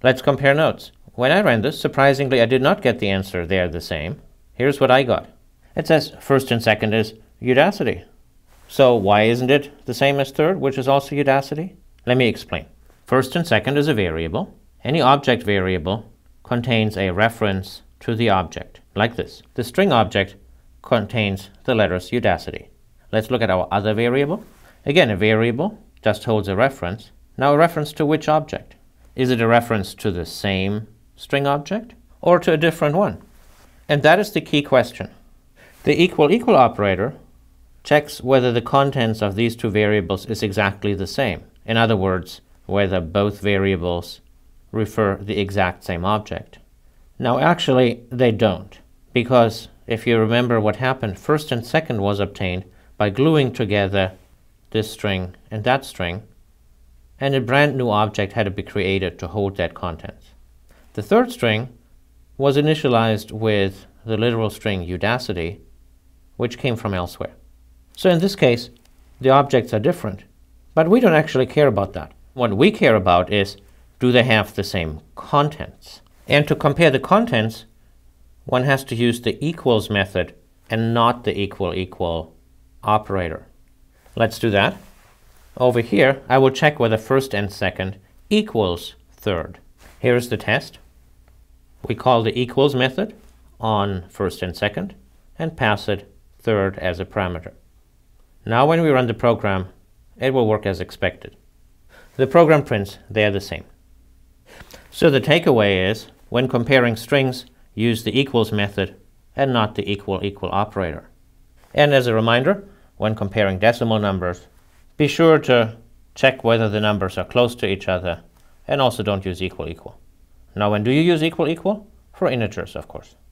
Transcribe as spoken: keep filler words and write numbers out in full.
Let's compare notes. When I ran this, surprisingly, I did not get the answer there the same. Here's what I got. It says first and second is Udacity. So why isn't it the same as third, which is also Udacity? Let me explain. First and second is a variable. Any object variable contains a reference to the object, like this. The string object contains the letters Udacity. Let's look at our other variable. Again, a variable just holds a reference. Now a reference to which object? Is it a reference to the same string object or to a different one? And that is the key question. The equal equal operator checks whether the contents of these two variables is exactly the same. In other words, whether both variables refer the exact same object. Now actually they don't, because if you remember what happened, first and second was obtained by gluing together this string and that string, and a brand new object had to be created to hold that contents. The third string was initialized with the literal string Udacity, which came from elsewhere. So in this case, the objects are different, but we don't actually care about that. What we care about is, do they have the same contents? And to compare the contents, one has to use the equals method and not the equal equal operator. Let's do that. Over here, I will check whether first and second equals third. Here's the test. We call the equals method on first and second and pass it third as a parameter. Now when we run the program, it will work as expected. The program prints they are the same. So the takeaway is, when comparing strings, use the equals method and not the equal equal operator. And as a reminder, when comparing decimal numbers, be sure to check whether the numbers are close to each other, and also don't use equal equal. Now when do you use equal equal? For integers, of course.